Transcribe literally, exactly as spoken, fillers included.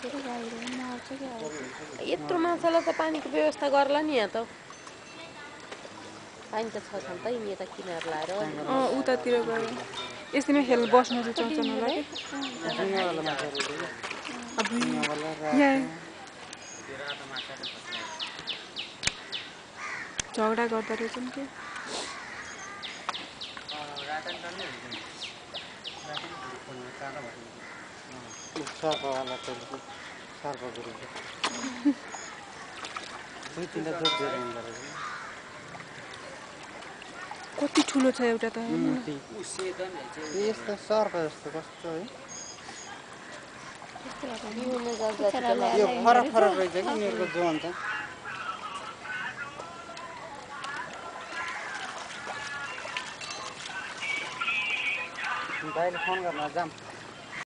यत्रो माछालाई त पानीको व्यवस्था गर्ला नि यहाँ त पानी त छ छन् त यिनी यता किनार लाएर अँ उतातिर गएर यसैमा खेल्नु बस्नु चाहिँ चर्चन होला कि अब यहाँ झगडा गर्दा रहेछन् कि कति ठुलो छ एउटा त यस्तो सर्प जस्तो कस्तो है यो फरक फरक रहेछ कि यिनीहरूको जोन चाहिँ भाइले फोन गर्न जाम